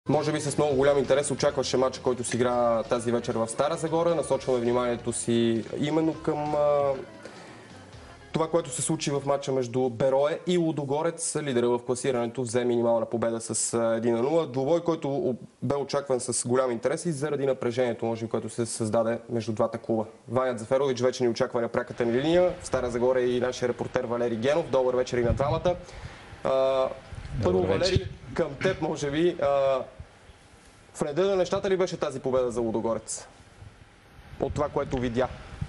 Може би с много голям интерес очакваше матча, който си игра тази вечер в Стара Загора. Насочваме вниманието си именно към това, което се случи в матча между Берое и Лудогорец. Лидера в класирането взе минимална победа с 1-0. Двубой, който бе очакван с голям интерес и заради напрежението, може би, което се създаде между двата клуба. Ваня Дзаферович вече ни очаква на пряката ни линия. В Стара Загора и нашия репортер Валери Генов. Добър вечер и на двамата. Първо, Валери, към теб, може би. В реда на нещата ли беше тази победа за Лудогорец? От това, което видя?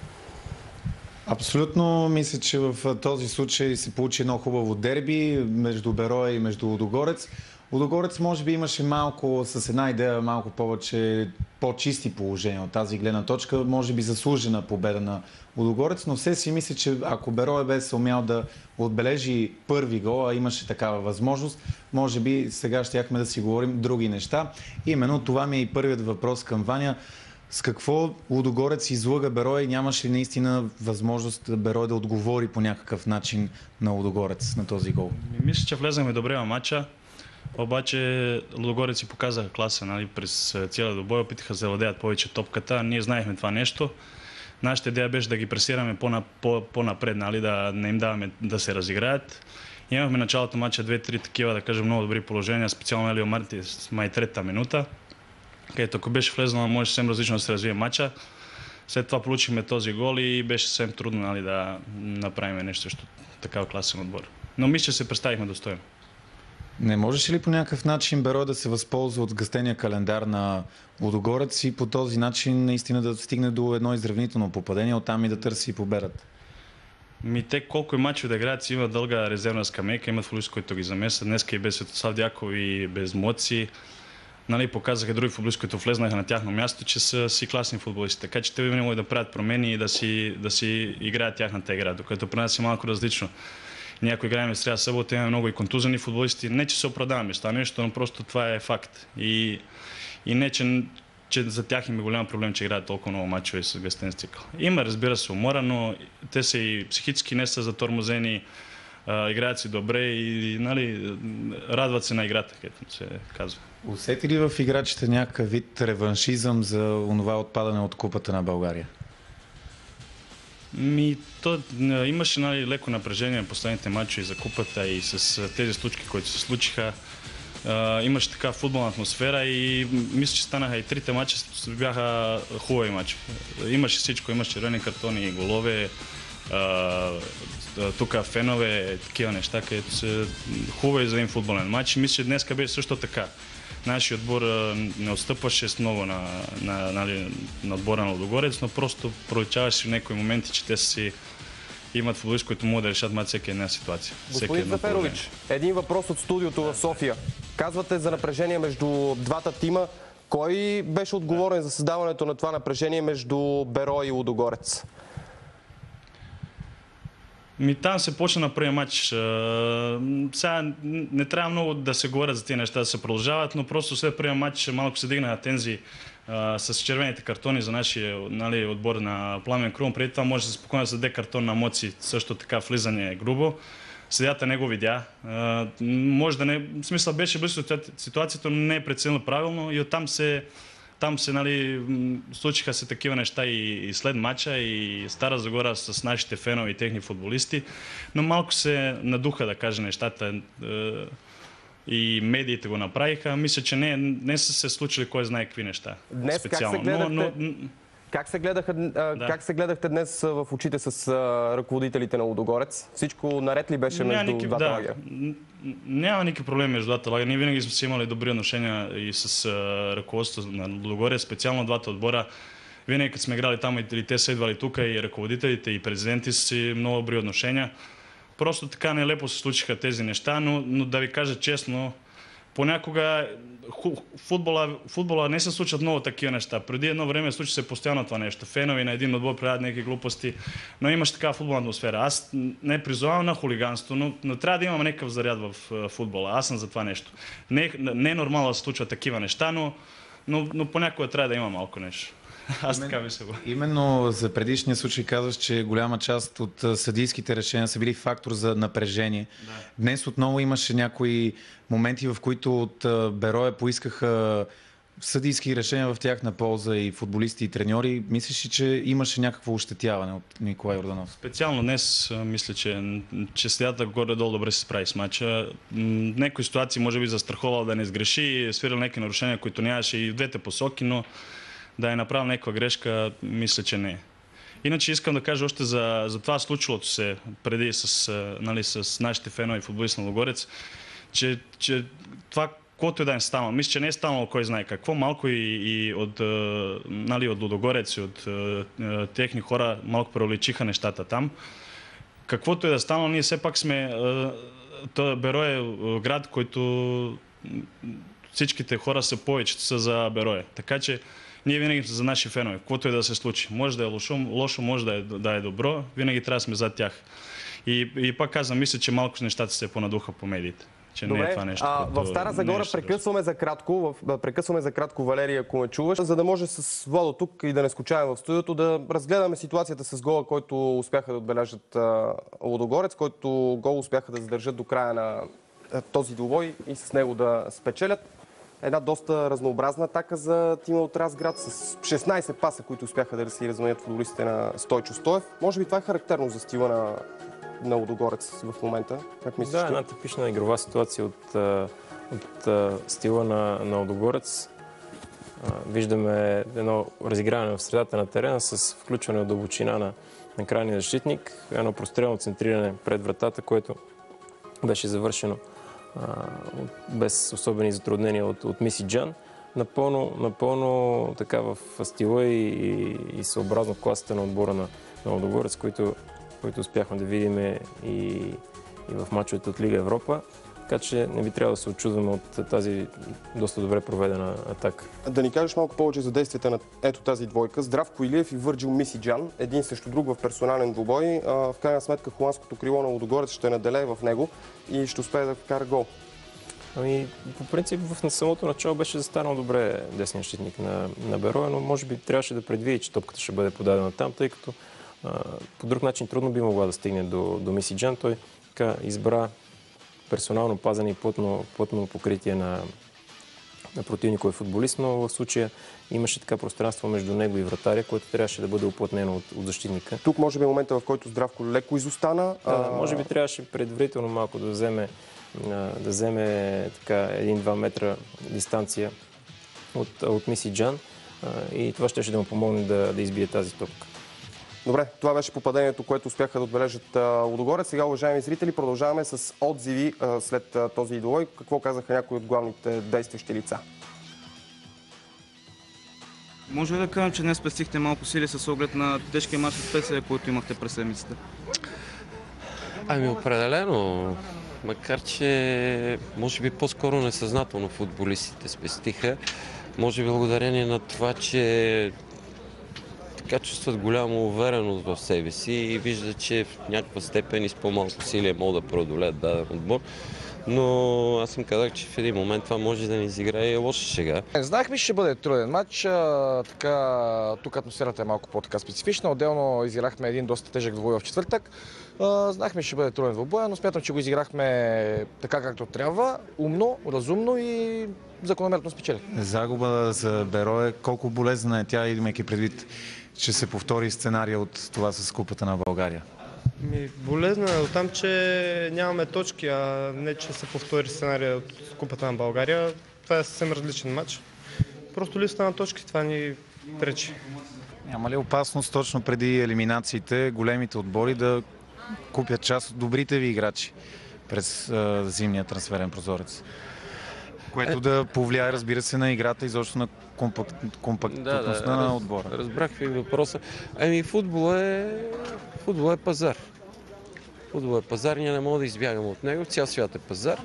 Абсолютно. Мисля, че в този случай се получи едно хубаво дерби между Берое и между Лудогорец. Лудогорец може би имаше малко, с една идея, малко повече по-чисти положения от тази гледна точка. Може би заслужена победа на Лудогорец, но все си мисля, че ако Берое бе се умял да отбележи първи гол, а имаше такава възможност, може би сега щяхме да си говорим други неща. Именно това ми е и първият въпрос към Ваня. С какво Лудогорец излъга Берое и нямаше ли наистина възможност Берое да отговори по някакъв начин на Лудогорец на този гол? Мисля, че влезахме добре в матча, обаче Лудогорец си показаха класа, нали, през цялия добой, опитаха да завладеят повече топката. Ние знаехме това нещо. Нашата идея беше да ги пресираме по-напред, нали, да не им даваме да се разиграят. Имахме началото матча 2-3 такива, да кажем, много добри положения, специално Елио Марти с май трета минута, където ако беше влезнал, може съвсем различно да се развие матча. След това получихме този гол и беше съвсем трудно, нали, да направим нещо срещу такава класен отбор. Но мисля, че се представихме достойно. Не можеше ли по някакъв начин Берое да се възползва от сгъстения календар на Лудогорец и по този начин наистина да стигне до едно изравнително попадение, оттам и да търси победата? Те колко и мачове да играят, си има дълга резервна скамейка, имат футболисти, които ги замесят. Днеска и без Светослав Дяков и без Моци. Нали, показаха други футболисти, които влезнаха на тяхно място, че са си класни футболисти. Така че те би могли да правят промени и да си играят тяхната игра, докато при нас е малко различно. Някой играем сряда събота, имаме много и контузени футболисти. Не, че се оправдаваме с това нещо, но просто това е факт. И не, че за тях им е голям проблем, че играят толкова много мачове с гъстен цикъл. Има, разбира се, умора, но те са и психически не са затормозени, играят си добре и нали, радват се на играта, както се казва. Усети ли в играчите някакъв вид реваншизъм за онова отпадане от Купата на България? Имаше, нали, леко напрежение в последните мачове за Купата и с тези случки, които се случиха. Имаше така футболна атмосфера и мисля, че станаха и трите мача бяха хубави мачи. Имаше всичко, имаше червени картони, голове, тук фенове, такива неща, където са хубави за един футболен матч. Мисля, че днеска беше също така. Нашият отбор не отстъпваше с много на отбора на Лудогорец, но просто проличаваше в някои моменти, че те си имат футболисти, които могат да решат матч всяка една ситуация. Господин Дзаферович, един въпрос от студиото в София. Казвате за напрежение между двата тима. Кой беше отговорен за създаването на това напрежение между Берое и Лудогорец? Там се почна на първия матч. Сега не трябва много да се говорят за тези неща, да се продължават, но просто след първия матч малко се дигнаха тензи с червените картони за нашия, нали, отбор на Пламен Крум. Преди това може да се спокойно да даде картон на Моци, също така влизане грубо. Съдията не го видя. Може да не... В смисъл беше близо от ситуацията, но не е преценил правилно и оттам се, нали, случиха се такива неща и след матча, и Стара Загора с нашите фенове и техни футболисти, но малко се надуха, да кажа, нещата и медиите го направиха. Мисля, че не са се случили кой знае какви неща. Днес специално. Как се гледахте днес в очите с ръководителите на Лудогорец? Всичко наред ли беше между двата лагера? Няма никакви проблеми между двата лагера. Ние винаги сме си имали добри отношения и с ръководството на Лудогорец, специално двата отбора. Винаги като сме играли там и те са идвали тук, и ръководителите, и президенти са си много добри отношения. Просто така нелепо се случиха тези неща, но да ви кажа честно, понякога футбола не се случват много такива неща. Преди едно време случи се постоянно това нещо. Фенови на един отбор правят някакви глупости, но имаш такава футболна атмосфера. Аз не призовавам на хулиганство, но трябва да имаме някакъв заряд в футбола. Аз съм за това нещо. Не е нормално да се случват такива неща, но понякога трябва да има малко нещо. Аз така мисля. Именно за предишния случай казваш, че голяма част от съдийските решения са били фактор за напрежение. Да. Днес отново имаше някои моменти, в които от Берое поискаха съдийски решения в тяхна полза и футболисти и треньори. Мислиш ли, че имаше някакво ощетяване от Николай Йорданов? Специално днес мисля, че съдията горе-долу добре се справи с мача. Някои ситуации може би застраховал да не сгреши, свирил някакви нарушения, които нямаше и в двете посоки, но да е направил някаква грешка, мисля, че не. Иначе искам да кажа още за това случилото се преди с нашите фенове и футболисти на Лудогорец, че това каквото и да е станало. Мисля, че не е станало кой знае какво. Малко и от Лудогорец и от техни хора малко преувеличиха нещата там. Каквото и да е станало, ние все пак сме... Берое е град, който всичките хора са повечето са за Берое. Така че ние винаги сме за наши фенове. Каквото и да се случи. Може да е лошо, може да е добро. Винаги трябва да сме за тях. И пак казвам, мисля, че малко нещата се понадуха по медиите. Добре, не е това нещо, в Стара Загора прекъсваме за кратко, Валерия, ако ме чуваш, за да може с Владо тук и да не скучаваме в студиото, да разгледаме ситуацията с гола, който успяха да отбележат Лудогорец, който гол успяха да задържат до края на този двубой и с него да спечелят. Една доста разнообразна атака за тима от Разград с 16 паса, които успяха да си разменят футболистите на Стойчо Стоев. Може би това е характерно за стила на Лудогорец в момента. Как мислиш? Да, една типична игрова ситуация от стила на Лудогорец. Виждаме едно разиграване в средата на терена с включване от дълбочина на крайния защитник, едно прострелно центриране пред вратата, което беше завършено без особени затруднения от Миси Джан. Напълно така в стила и съобразно класата на отбора на Лудогорец, които успяхме да видим и в мачовете от Лига Европа. Така че не би трябвало да се очудваме от тази доста добре проведена атака. Да ни кажеш малко повече за действията на ето тази двойка. Здравко Илиев и Върджил Мисиджан, един срещу друг в персонален двубой. В крайна сметка холандското крило на Лудогорец ще наделее в него и ще успее да вкара гол. По принцип в самото начало беше застанал добре десният защитник на Берое, но може би трябваше да предвиди, че топката ще бъде подадена там, тъй като по друг начин трудно би могла да стигне до Мисиджан. Той така избра персонално пазане и плътно покритие на противниковия футболист, но в случая имаше така пространство между него и вратаря, което трябваше да бъде уплътнено от защитника. Тук може би е момента, в който Здравко леко изостана. Може би трябваше предварително малко да вземе така 1-2 метра дистанция от Мисиджан и това ще да му помогне да избие тази топка. Добре, това беше попадението, което успяха да отбележат Лудогорец. Сега, уважаеми зрители, продължаваме с отзиви след този двубой. Какво казаха някои от главните действащи лица? Може ли да кажем, че днес спестихте малко сили с оглед на тежкия мач от Специя, който имахте през седмицата? Определено. Макар че може би по-скоро несъзнателно футболистите спестиха. Може би благодарение на това, че чувстват голяма увереност в себе си и виждат, че в някаква степен и с по-малко усилие могат да преодолеят даден отбор. Но аз съм казал, че в един момент това може да ни изиграе лоша шега. Знаехме, че ще бъде труден матч. Тук атмосферата е малко по-така специфична. Отделно изиграхме един доста тежък двубой в четвъртък. Знаехме, че ще бъде труден двубой, но смятам, че го изиграхме така както трябва. Умно, разумно и закономерно спечели. Загуба за Берое. Колко болезнена е тя, имайки предвид, че се повтори сценария от това с Купата на България? Болезнено е оттам, че нямаме точки, а не че се повтори сценария от Купата на България. Това е съвсем различен матч. Просто листа на точки, това ни пречи. Няма ли опасност точно преди елиминациите големите отбори да купят част от добрите ви играчи през зимния трансферен прозорец? Което да повлияе, разбира се, на играта и изобщо на компактността на отбора. Разбрах ви въпроса. Футбол е пазар. Футбол е пазар, ние не можем да избягаме от него. Цял свят е пазар.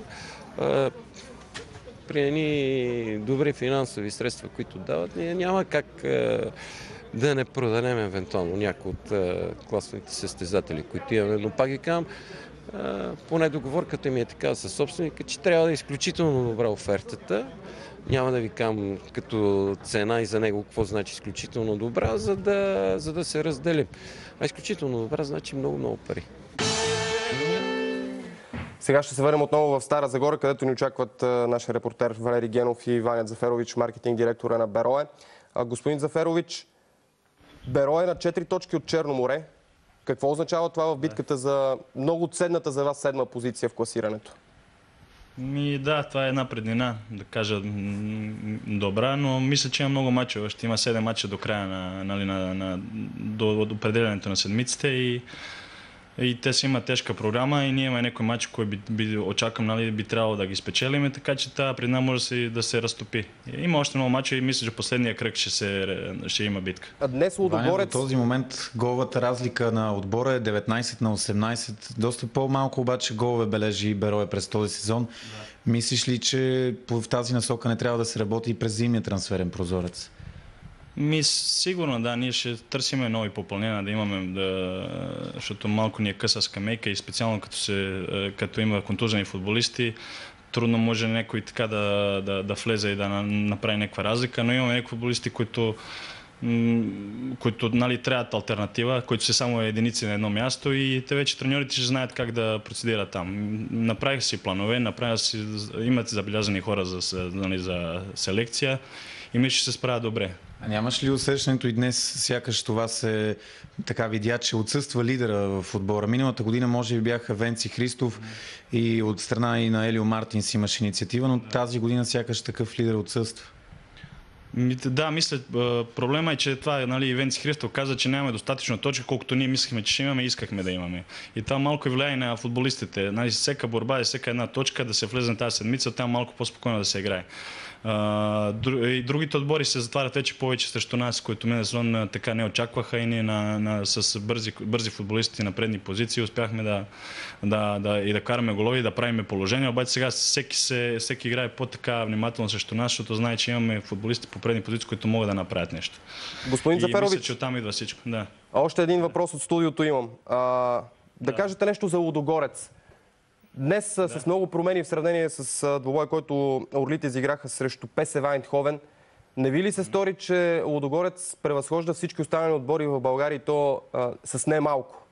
При едни добри финансови средства, които дават, ние няма как да не продадем евентуално някои от класните състезатели, които имаме. Но пак ги казвам, поне договорката ми е така със собственика, че трябва да е изключително добра офертата, няма да ви казвам като цена и за него какво значи изключително добра, за да се разделим. А изключително добра значи много пари. Сега ще се върнем отново в Стара Загора, където ни очакват нашия репортер Валери Генов и Ваня Заферович, маркетинг директора на Берое. Господин Заферович, Берое на 4 точки от Черно море. Какво означава това в битката за много ценната за вас 7-ма позиция в класирането? Да, това е една преднина, да кажа добра, но мисля, че има много мачове. Ще има 7 мача до края до определянето на седмиците и те си имат тежка програма и ние имаме някой матч, който очаквам, би трябвало да ги спечелим, така че тази преднина може да се разтопи. Има още много мача и мисля, че последния кръг ще има битка. А днес Лудогорец... В този момент головата разлика на отбора е 19-18. Доста по-малко обаче голове бележи Берое през този сезон. Да. Мислиш ли, че в тази насока не трябва да се работи и през зимния трансферен прозорец? Сигурно, да, ние ще търсиме нови попълнения, да имаме, защото малко ни е къса скамейка и специално като има контузени футболисти, трудно може някой така да влезе и да направи някаква разлика, но имаме някакви футболисти, които трябват алтернатива, които са само единици на едно място и те вече треньорите ще знаят как да процедират там. Направиха си планове, имат забелязани хора за селекция и мисля, че се справя добре. А нямаш ли усещането и днес, сякаш това се така видя, че отсъства лидера в отбора? Миналата година може би бяха Венци Христов и от страна и на Елио Мартинс имаш инициатива, но тази година сякаш такъв лидер отсъства. Да, мисля, проблема е, че това, Венци Христов каза, че нямаме достатъчно точки, колкото ние мислихме, че ще имаме и искахме да имаме. И това малко влияе на футболистите. Всека борба и всека една точка да се влезе на тази седмица, там малко по-спокойно да се играе. И другите отбори се затварят вече повече срещу нас, които миналия сезон така не очакваха и ние с бързи футболисти на предни позиции успяхме да караме голови и да правиме положение. Обаче сега всеки играе по-така внимателно срещу нас, защото знае, че имаме футболисти по предни позиции, които могат да направят нещо. Господин Заферович, мисля, че оттам идва всичко. Да. Още един въпрос от студиото имам. Да кажете нещо за Лудогорец. Днес с много промени в сравнение с двобой, който орлите изиграха срещу ПСВ Айндховен. Не ви ли се стори, че Лудогорец превъзхожда всички останали отбори в България и то с не малко?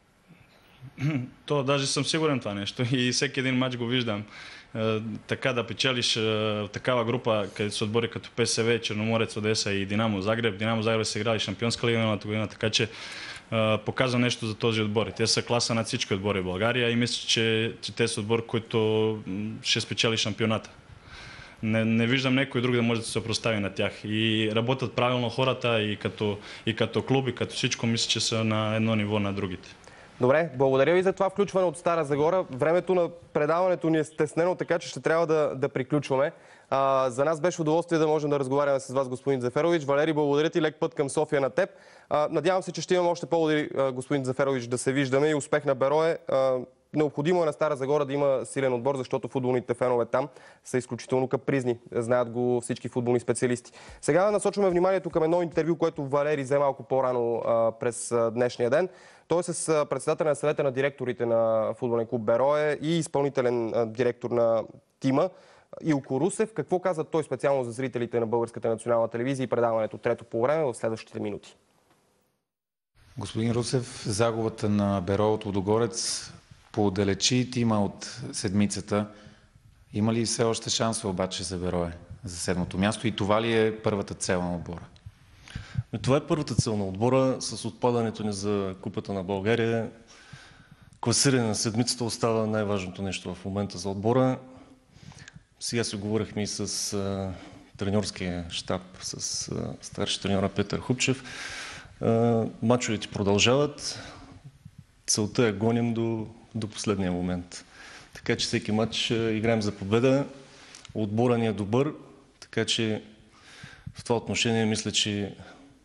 То даже съм сигурен това нещо и всеки един матч го виждам. Така да печелиш такава група, където са отбори като ПСВ, Черноморец, Одеса и Динамо Загреб. Динамо Загреб са играли Шампионска лига миналата година, така че показва нещо за този отбор. Те са класа над всички отбори в България и мисля, че те са отбор, който ще спечели шампионата. Не виждам някой друг да може да се съпростави на тях. И работят правилно хората и като клуб, и като всичко, мисля, че са на едно ниво на другите. Добре, благодаря ви за това включване от Стара Загора. Времето на предаването ни е стеснено, така че ще трябва да приключваме. За нас беше удоволствие да можем да разговаряме с вас, господин Заферович. Валери, благодаря ти, лек път към София на теб. Надявам се, че ще имам още поводи, господин Заферович, да се виждаме и успех на Берое. Необходимо е на Стара Загора да има силен отбор, защото футболните фенове там са изключително капризни. Знаят го всички футболни специалисти. Сега насочваме вниманието към едно интервю, което Валери взе малко по-рано през днешния ден. Той е с председателя на съвета на директорите на футболен клуб Берое и изпълнителен директор на тима Илко Русев. Какво каза той специално за зрителите на Българската национална телевизия и предаването трето по време в следващите минути? Господин Русев, загубата на Берое от Лудогорец поотдалечи тима от седмицата. Има ли все още шансове обаче за Берое за седмото място и това ли е първата цел на отбора? Това е първата цел на отбора. С отпадането ни за Купата на България, класиране на седмицата остава най-важното нещо в момента за отбора. Сега си говорихме и с треньорския щаб, с старши треньора Петър Хупчев. Мачовете продължават. Целта е гоним до последния момент. Така че всеки матч играем за победа. Отбора ни е добър, така че в това отношение мисля, че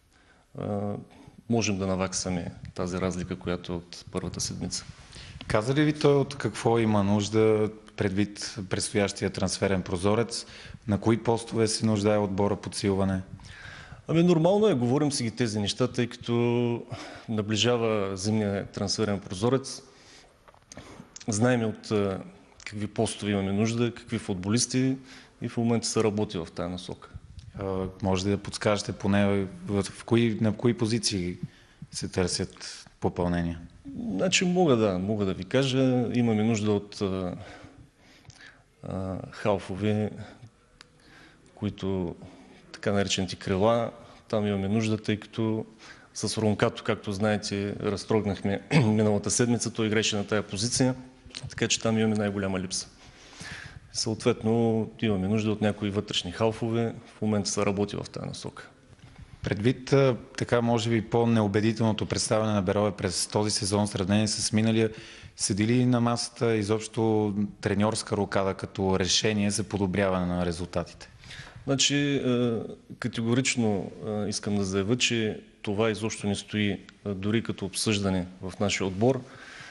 можем да наваксаме тази разлика, която е от първата седмица. Каза ли ви той от какво има нужда предвид предстоящия трансферен прозорец? На кои постове се нуждае отбора подсилване? Нормално е, говорим си ги тези неща, тъй като наближава зимния трансферен прозорец. Знаем от какви постове имаме нужда, какви футболисти и в момента се работи в тази насока. Може да подскажете поне на кои позиции се търсят попълнения? Значи мога да ви кажа, имаме нужда от халфове, които така наречените крила. Там имаме нужда, тъй като с Ронкато, както знаете, разтрогнахме миналата седмица, той играше на тая позиция, така че там имаме най-голяма липса. Съответно, имаме нужда от някои вътрешни халфове, в момента се работи в тази насока. Предвид така, може би, по-неубедителното представяне на Берое през този сезон в сравнение с миналия, седи ли на масата изобщо треньорска рокада като решение за подобряване на резултатите? Значи, категорично искам да заявя, че това изобщо не стои дори като обсъждане в нашия отбор.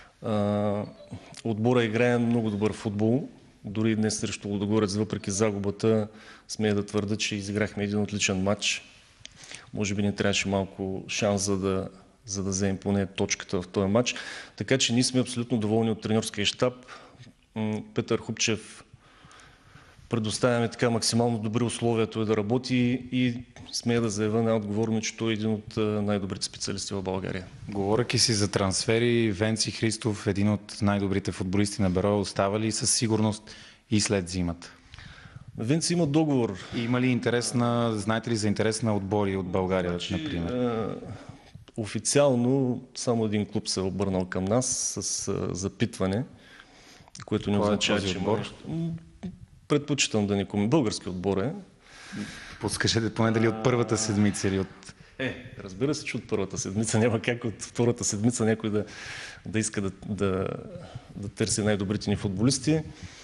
Отбора играе много добър футбол. Дори днес срещу Лудогорец, въпреки загубата, смея да твърда, че изиграхме един отличен матч. Може би не трябваше малко шанс, за да вземем поне точката в този матч. Така че ние сме абсолютно доволни от треньорския щаб. Петър Хупчев предоставяме така максимално добри условия той да работи и смея да заявя най-отговорно, че той е един от най-добрите специалисти в България. Говорейки си за трансфери, Венци Христов, един от най-добрите футболисти на Берое, остава ли със сигурност и след зимата? Венци има договор. Има ли знаете ли за интерес на отбори от България, например? Официално само един клуб се е обърнал към нас с запитване, което не означава, че отбор? Предпочитам да не коментирам. Български отбор е. Подскажете поне дали от първата седмица или от... Разбира се, че от първата седмица. Няма как от втората седмица някой да иска да търси най-добрите ни футболисти.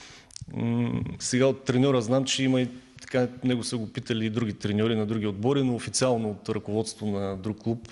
Сега от треньора знам, че има и така, него са го питали и други треньори на други отбори, но официално от ръководство на друг клуб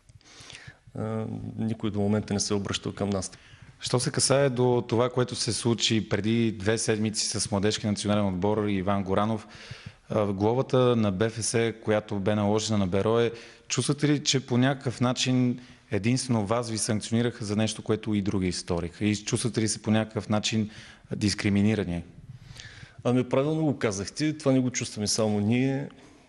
никой до момента не се е обръщал към нас. Що се касае до това, което се случи преди 2 седмици с младежки национален отбор Иван Горанов, глобата на БФС, която бе наложена на Берое, чувствате ли, че по някакъв начин единствено вас ви санкционираха за нещо, което и други сториха? И чувствате ли се по някакъв начин дискриминирани? Правилно го казахте. Това не го чувстваме само ние.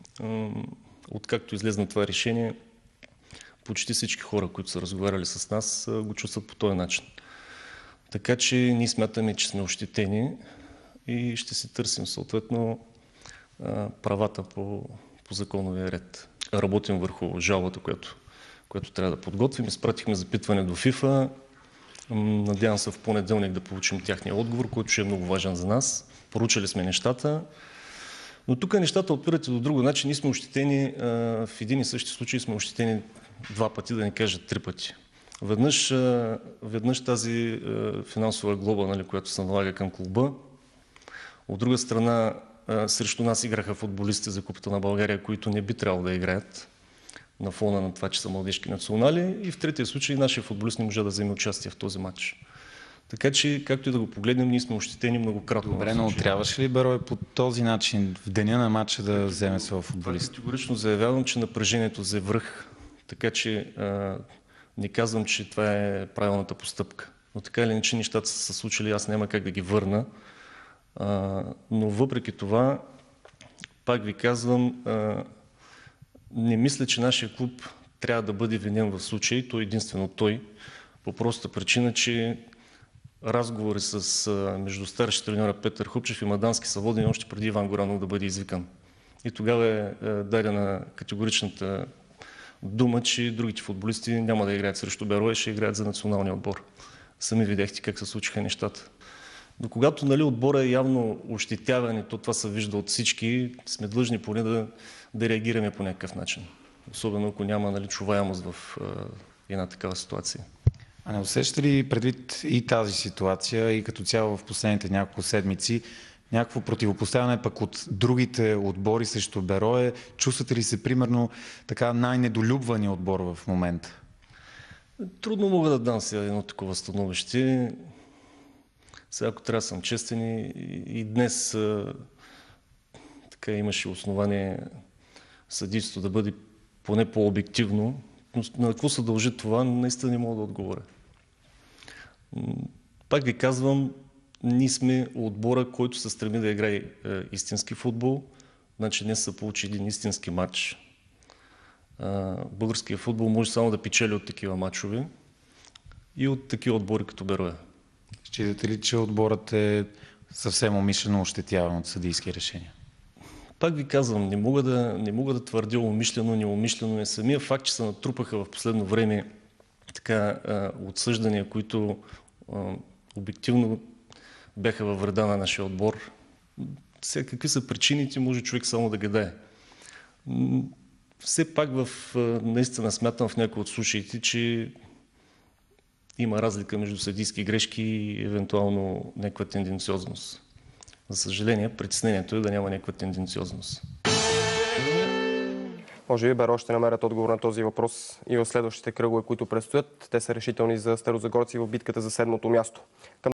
Откакто излезна това решение, почти всички хора, които са разговаряли с нас, го чувстват по този начин. Така че ние смятаме, че сме ощетени и ще си търсим съответно правата по законовия ред. Работим върху жалбата, която трябва да подготвим. Изпратихме запитване до ФИФА. Надявам се в понеделник да получим тяхния отговор, който ще е много важен за нас. Поручали сме нещата. Но тук нещата опират и до друго. Значи ние сме ощетени, в един и същи случай сме ощетени 2 пъти, да не кажа 3 пъти. Веднъж тази финансова глоба, която се налага към клуба. От друга страна, срещу нас играха футболисти за Купата на България, които не би трябвало да играят на фона на това, че са младежки национали. И в третия случай нашия футболист не може да вземе участие в този матч. Така че, както и да го погледнем, ние сме ощетени многократно. Добре, но трябваше ли Берое по този начин в деня на матча да вземе своя футболист? Категорично заявявам, че напрежението взе връх. Така че не казвам, че това е правилната постъпка. Но така или иначе нещата са се случили, аз няма как да ги върна. Но въпреки това, пак ви казвам, не мисля, че нашия клуб трябва да бъде винен в случай, той единствено той, по простата причина, че разговори между старши треньора Петър Хупчев и Мадански са водени още преди Иван Горанов да бъде извикан. И тогава е дадена категоричната дума, че другите футболисти няма да играят срещу Берое, ще играят за националния отбор. Сами видяхте как се случиха нещата. Но когато отбора е явно ощетяван и това се вижда от всички, сме длъжни поне да реагираме по някакъв начин. Особено ако няма чуваемост в една такава ситуация. А не усещате ли предвид и тази ситуация и като цяло в последните няколко седмици някакво противопоставяне пък от другите отбори срещу Берое? Чувствате ли се примерно така най-недолюбвания отбор в момента? Трудно мога да дам сега едно такова становище. Сега, ако трябва да съм честен, и днес така имаше основание съдийството да бъде поне по-обективно. Но на какво се дължи това, наистина не мога да отговоря. Пак ви казвам, ние сме отбора, който се стреми да играе истински футбол. Значи днес са получи един истински матч. Българския футбол може само да печели от такива матчове и от такива отбори като Берое. Считате ли, че отборът е съвсем умишлено ощетяван от съдийски решения? Пак ви казвам, не мога да твърдя умишлено, неумишлено е. Самия факт, че се натрупаха в последно време така отсъждания, които обективно бяха във вреда на нашия отбор. Сега какви са причините, може човек само да гадае. Все пак наистина смятам в някои от случаите, че има разлика между съдийски грешки и евентуално някаква тенденциозност. За съжаление, притеснението е да няма някаква тенденциозност. Може би Берое ще намерят отговор на този въпрос и в следващите кръгове, които предстоят. Те са решителни за старозагорци в битката за 7-то място.